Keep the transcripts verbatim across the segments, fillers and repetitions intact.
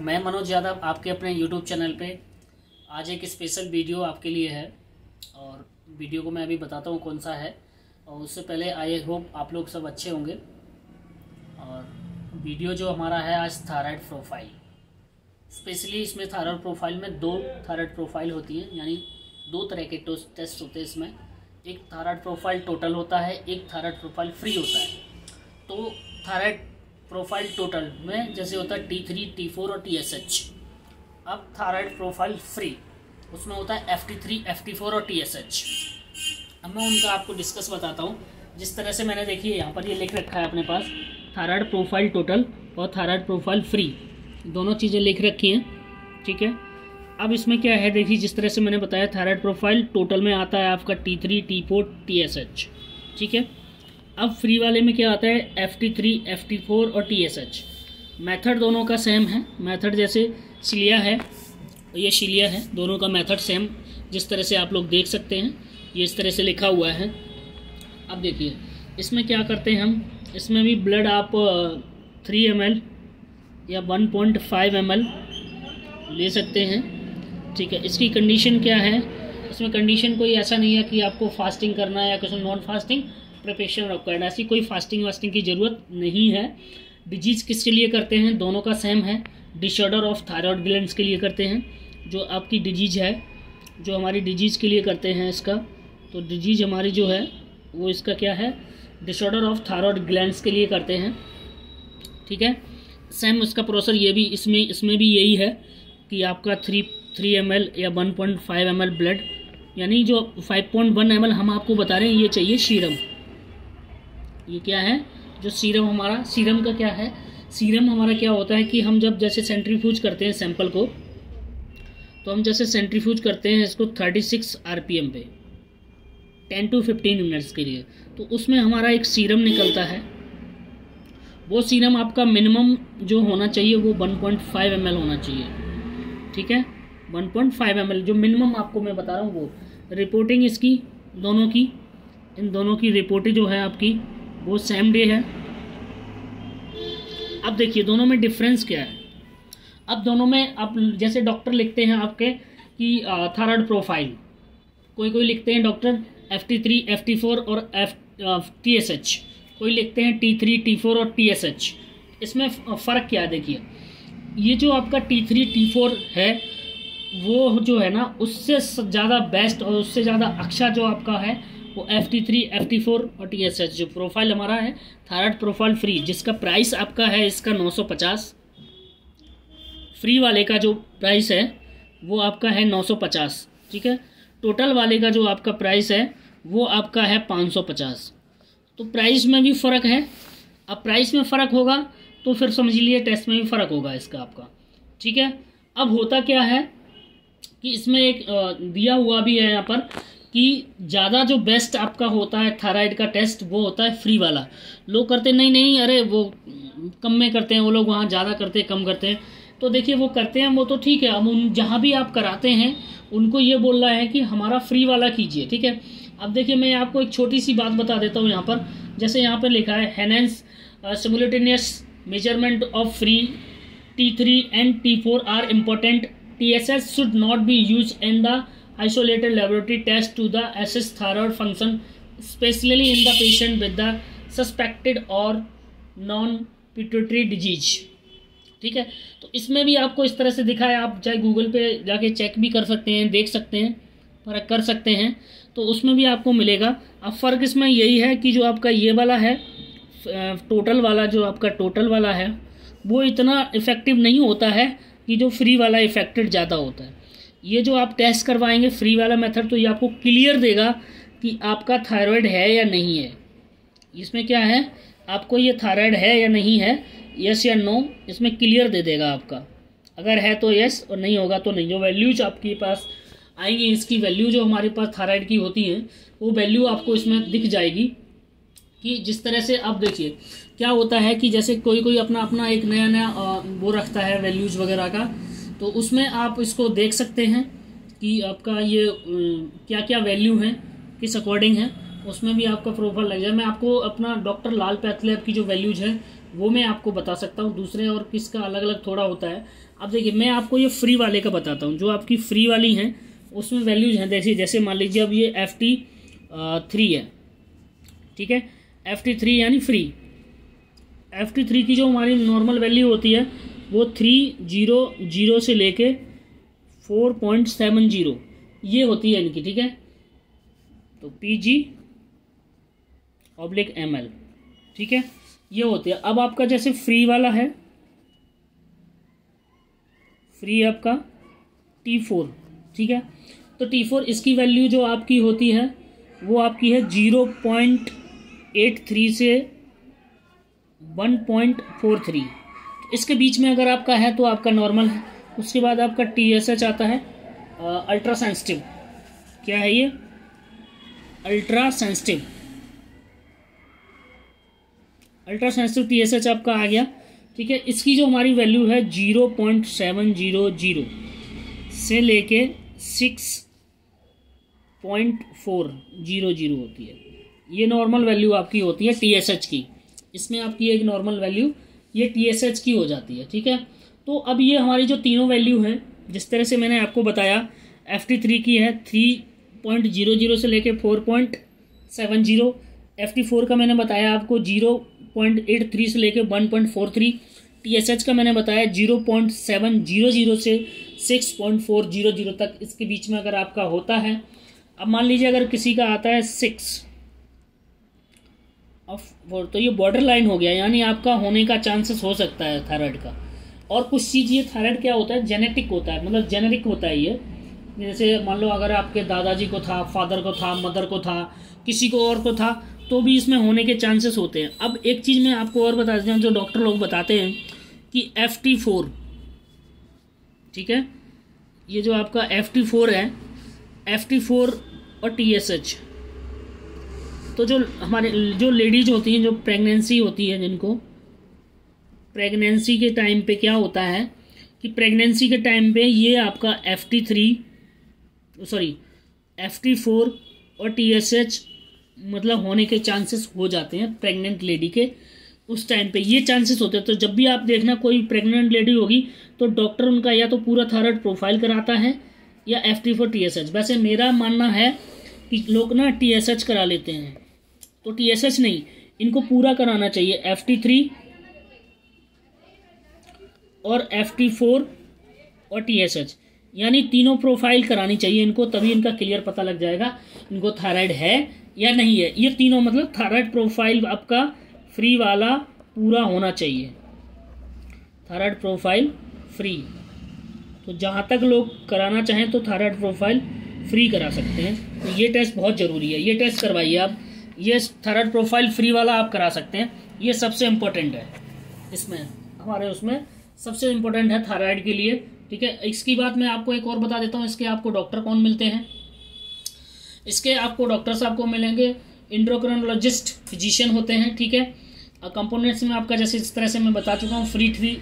मैं मनोज यादव आपके अपने यूट्यूब चैनल पे आज एक स्पेशल वीडियो आपके लिए है और वीडियो को मैं अभी बताता हूँ कौन सा है। और उससे पहले आई होप आप लोग सब अच्छे होंगे। और वीडियो जो हमारा है आज थायराइड प्रोफाइल, स्पेशली इसमें थायराइड प्रोफाइल में दो थायराइड प्रोफाइल होती है, यानी दो तरह के टेस्ट होते हैं इसमें। एक थायराइड प्रोफाइल टोटल होता है, एक थायराइड प्रोफाइल फ्री होता है। तो थायराइड प्रोफाइल टोटल में जैसे होता है टी थ्री, टी फोर और टी एस एच। अब थायराइड प्रोफाइल फ्री उसमें होता है F T three, F T four और टी एस एच। अब मैं उनका आपको डिस्कस बताता हूँ। जिस तरह से मैंने देखिए यहाँ पर ये लिख रखा है अपने पास, थायराइड प्रोफाइल टोटल और थायराइड प्रोफाइल फ्री, दोनों चीज़ें लिख रखी हैं, ठीक है। अब इसमें क्या है देखिए, जिस तरह से मैंने बताया थायराइड प्रोफाइल टोटल में आता है आपका T three, T four, T S H, ठीक है। अब फ्री वाले में क्या आता है F T three, F T four और टी एस एच। मेथड दोनों का सेम है। मेथड जैसे सिलिया है, ये शिलिया है, दोनों का मेथड सेम जिस तरह से आप लोग देख सकते हैं, ये इस तरह से लिखा हुआ है। अब देखिए इसमें क्या करते हैं हम, इसमें भी ब्लड आप थ्री एम एल या one point five M L ले सकते हैं, ठीक है। इसकी कंडीशन क्या है, इसमें कंडीशन कोई ऐसा नहीं है कि आपको फास्टिंग करना है या कुछ नॉन फास्टिंग प्रिपरेशन रिक्वायर्ड, ऐसी कोई फास्टिंग वास्टिंग की ज़रूरत नहीं है। डिजीज़ किसके लिए करते हैं, दोनों का सेम है। डिसऑर्डर ऑफ थायराइड ग्लैंड्स के लिए करते हैं, जो आपकी डिजीज़ है, जो हमारी डिजीज़ के लिए करते हैं इसका। तो डिजीज़ हमारी जो है वो इसका क्या है, डिसऑर्डर ऑफ थायराइड ग्लैंड्स के लिए करते हैं, ठीक है। सेम इसका प्रोसेस ये भी इसमें इसमें भी यही है कि आपका थ्री थ्री एम एल या one point five M L blood, यानी जो five point one M L हम आपको बता रहे हैं ये चाहिए सीरम। ये क्या है, जो सीरम हमारा, सीरम का क्या है, सीरम हमारा क्या होता है कि हम जब जैसे सेंट्रीफ्यूज करते हैं सैंपल को, तो हम जैसे सेंट्रीफ्यूज करते हैं इसको thirty six R P M पे टेन टू फिफ्टीन मिनट्स के लिए, तो उसमें हमारा एक सीरम निकलता है। वो सीरम आपका मिनिमम जो होना चाहिए वो one point five M L होना चाहिए, ठीक है। One point five M L जो मिनिमम आपको मैं बता रहा हूँ वो। रिपोर्टिंग इसकी दोनों की, इन दोनों की रिपोर्टिंग जो है आपकी वो सेम डे है। अब देखिए दोनों में डिफरेंस क्या है। अब दोनों में आप जैसे डॉक्टर लिखते हैं आपके कि थायराइड प्रोफाइल, कोई कोई लिखते हैं doctor F T three, F T four और एफ टी एस एच, कोई लिखते हैं टी थ्री, टी फोर और टी एस एच। इसमें फ़र्क क्या है देखिए, ये जो आपका टी थ्री, टी फोर है वो जो है ना उससे ज़्यादा बेस्ट और उससे ज़्यादा अच्छा जो आपका है वो F T three, F T four और टी एस एच। जो प्रोफाइल हमारा है थायराइड प्रोफाइल फ्री, जिसका प्राइस आपका है इसका नौ सौ पचास। फ्री वाले का जो प्राइस है वो आपका है नौ सौ पचास, ठीक है। टोटल वाले का जो आपका प्राइस है वो आपका है पाँच सौ पचास। तो प्राइस में भी फ़र्क है। अब प्राइस में फ़र्क होगा तो फिर समझ लीजिए टेस्ट में भी फ़र्क होगा इसका आपका, ठीक है। अब होता क्या है कि इसमें एक दिया हुआ भी है यहाँ पर कि ज़्यादा जो बेस्ट आपका होता है थायराइड का टेस्ट वो होता है फ्री वाला। लोग करते नहीं नहीं अरे वो कम में करते हैं, वो लोग वहाँ ज़्यादा करते हैं, कम करते हैं। तो देखिए वो करते हैं वो तो ठीक है। अब उन जहाँ भी आप कराते हैं उनको ये बोल रहा है कि हमारा फ्री वाला कीजिए, ठीक है। अब देखिए मैं आपको एक छोटी सी बात बता देता हूँ यहाँ पर। जैसे यहाँ पर लिखा है hence simultaneous measurement of free T three and T four are important. T S H should not be use in the isolated laboratory test to the assess thyroid function, especially in the patient with the suspected or non-pituitary disease, ठीक है। तो इसमें भी आपको इस तरह से दिखा है, आप चाहे गूगल पे जाके चेक भी कर सकते हैं, देख सकते हैं, फर्क कर सकते हैं, तो उसमें भी आपको मिलेगा। अब फ़र्क इसमें यही है कि जो आपका ये वाला है टोटल वाला, जो आपका टोटल वाला है वो इतना इफ़ेक्टिव नहीं होता है कि जो फ्री वाला इफ़ेक्टेड ज़्यादा होता है। ये जो आप टेस्ट करवाएंगे फ्री वाला मेथड, तो ये आपको क्लियर देगा कि आपका थायराइड है या नहीं है। इसमें क्या है, आपको ये थायराइड है या नहीं है, यस या नो, इसमें क्लियर दे देगा आपका। अगर है तो यस और नहीं होगा तो नहीं। जो वैल्यूज आपके पास आएंगी, इसकी वैल्यू जो हमारे पास थायराइड की होती है वो वैल्यू आपको इसमें दिख जाएगी। कि जिस तरह से आप देखिए क्या होता है कि जैसे कोई कोई अपना अपना एक नया नया वो रखता है वैल्यूज़ वगैरह का, तो उसमें आप इसको देख सकते हैं कि आपका ये क्या क्या वैल्यू है, किस अकॉर्डिंग है, उसमें भी आपका प्रोफाइल लग जाए। मैं आपको अपना डॉक्टर लाल पैथ लैब की जो वैल्यूज है वो मैं आपको बता सकता हूँ। दूसरे और किसका अलग अलग थोड़ा होता है। अब देखिए मैं आपको ये फ्री वाले का बताता हूँ। जो आपकी फ्री वाली हैं उसमें वैल्यूज हैं, जैसे जैसे मान लीजिए अब ये एफ टी थ्री है, ठीक है, एफ टी थ्री यानी फ्री। एफ टी थ्री की जो हमारी नॉर्मल वैल्यू होती है वो थ्री जीरो जीरो से लेके फोर पॉइंट सेवन जीरो ये होती है इनकी, ठीक है। तो P G oblique M L, ठीक है, ये होती है। अब आपका जैसे फ्री वाला है, फ्री आपका टी फोर, ठीक है। तो टी फोर इसकी वैल्यू जो आपकी होती है वो आपकी है जीरो पॉइंट एट थ्री से वन पॉइंट फोर थ्री। इसके बीच में अगर आपका है तो आपका नॉर्मल है। उसके बाद आपका टी एस एच आता है अल्ट्रा सेंसिटिव। क्या है ये? Ultra sensitive. Ultra sensitive T S H आपका आ गया, ठीक है। इसकी जो हमारी वैल्यू है zero point seven zero zero से लेके six point four zero zero होती है। ये नॉर्मल वैल्यू आपकी होती है टी एस एच की। इसमें आपकी एक नॉर्मल वैल्यू ये टी एस एच की हो जाती है, ठीक है। तो अब ये हमारी जो तीनों वैल्यू हैं, जिस तरह से मैंने आपको बताया, एफ टी थ्री की है थ्री पॉइंट जीरो जीरो से लेके four point seven zero. F T four का मैंने बताया आपको जीरो पॉइंट एट थ्री से लेके one point four three. T S H का मैंने बताया zero point seven zero zero से six point four zero zero तक। इसके बीच में अगर आपका होता है, अब मान लीजिए अगर किसी का आता है सिक्स ऑफ फोर, तो ये बॉर्डर लाइन हो गया, यानी आपका होने का चांसेस हो सकता है थायराइड का। और कुछ चीज़ ये थायराइड क्या होता है, जेनेटिक होता है, मतलब जेनेरिक होता है ये। जैसे मान लो अगर आपके दादाजी को था, फादर को था, मदर को था, किसी को और को था, तो भी इसमें होने के चांसेस होते हैं। अब एक चीज़ मैं आपको और बता देता हूँ, जो डॉक्टर लोग बताते हैं कि एफ टी फोर, ठीक है, ये जो आपका एफ टी फोर है, एफ टी फोर और टी एस एच, तो जो हमारे जो लेडीज होती हैं, जो प्रेगनेंसी होती है, जिनको प्रेगनेंसी के टाइम पे क्या होता है कि प्रेगनेंसी के टाइम पे ये आपका F T three sorry F T four और टी एस एच मतलब होने के चांसेस हो जाते हैं प्रेग्नेंट लेडी के। उस टाइम पे ये चांसेस होते हैं। तो जब भी आप देखना कोई प्रेग्नेंट लेडी होगी तो डॉक्टर उनका या तो पूरा थायराइड प्रोफाइल कराता है या F T four T S H. वैसे मेरा मानना है कि लोग ना टी एस एच करा लेते हैं, तो टी एस एच नहीं, इनको पूरा कराना चाहिए एफ टी थ्री और एफ टी फोर और टी एस एच, यानी तीनों प्रोफाइल करानी चाहिए इनको, तभी इनका क्लियर पता लग जाएगा इनको थायराइड है या नहीं है। ये तीनों मतलब थायराइड प्रोफाइल आपका फ्री वाला पूरा होना चाहिए, थायराइड प्रोफाइल फ्री। तो जहाँ तक लोग कराना चाहें तो थायराइड प्रोफाइल फ्री करा सकते हैं। तो ये टेस्ट बहुत ज़रूरी है, ये टेस्ट करवाइए आप। ये थायराइड प्रोफाइल फ्री वाला आप करा सकते हैं, ये सबसे इम्पोर्टेंट है इसमें, हमारे उसमें सबसे इम्पोर्टेंट है थायराइड के लिए, ठीक है। इसकी बात मैं आपको एक और बता देता हूँ, इसके आपको डॉक्टर कौन मिलते हैं। इसके आपको डॉक्टर्स आपको मिलेंगे एंडोक्रिनोलॉजिस्ट, फिजिशियन होते हैं, ठीक है। कंपोनेंट्स में आपका जैसे इस तरह से मैं बता चुका हूँ, free three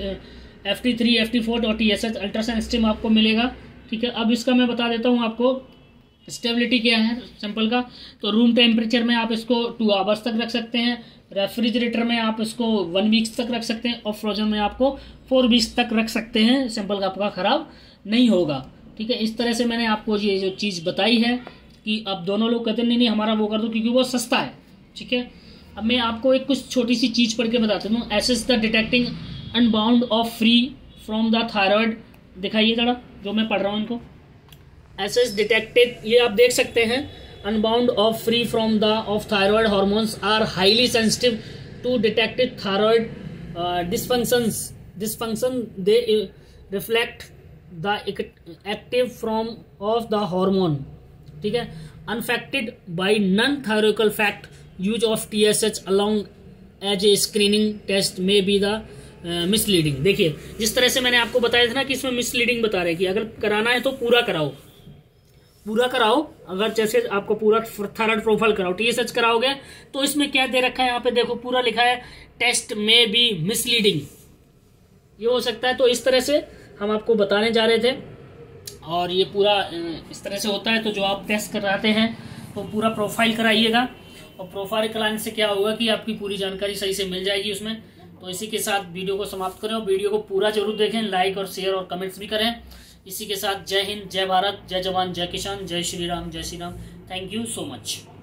F T three F T four और टी एस एच अल्ट्रासेंसिटिव आपको मिलेगा, ठीक है। अब इसका मैं बता देता हूँ आपको स्टेबिलिटी क्या है सैंपल का। तो रूम टेम्परेचर में आप इसको टू आवर्स तक रख सकते हैं, रेफ्रिजरेटर में आप इसको वन वीक्स तक रख सकते हैं, और फ्रोजन में आपको फोर वीक्स तक रख सकते हैं। सैंपल का आपका ख़राब नहीं होगा, ठीक है। इस तरह से मैंने आपको ये जो चीज़ बताई है कि अब दोनों लोग कहते हैं नहीं नहीं हमारा वो कर दो, क्योंकि वो सस्ता है, ठीक है। अब मैं आपको एक कुछ छोटी सी चीज़ पढ़ के बताता हूँ। Assess the detecting unbound of free from the thyroid, दिखाइए जरा जो मैं पढ़ रहा हूँ इनको। एसेस डिटेक्टेड, ये आप देख सकते हैं, unbound of free from the of thyroid hormones are highly sensitive to detected thyroid dysfunctions dysfunction they reflect the active from of the hormone, ठीक है। Unaffected by non thyroidal fact use of T S H along as a screening test may be the misleading. देखिए जिस तरह से मैंने आपको बताया था ना कि इसमें मिसलीडिंग बता रहे हैं कि अगर कराना है तो पूरा कराओ, पूरा कराओ। अगर जैसे आपको पूरा थायराइड प्रोफाइल कराओ, टी एस एच कराओगे तो इसमें क्या दे रखा है, यहाँ पे देखो पूरा लिखा है टेस्ट में बी मिसलीडिंग, ये हो सकता है। तो इस तरह से हम आपको बताने जा रहे थे, और ये पूरा इस तरह से होता है। तो जो आप टेस्ट कराते हैं तो पूरा प्रोफाइल कराइएगा, और प्रोफाइल कराने से क्या होगा कि आपकी पूरी जानकारी सही से मिल जाएगी उसमें। तो इसी के साथ वीडियो को समाप्त करें और वीडियो को पूरा जरूर देखें, लाइक और शेयर और कमेंट्स भी करें। इसी के साथ जय हिंद, जय भारत, जय जवान, जय किसान, जय श्री राम, जय Shri Ram. Thank you so much.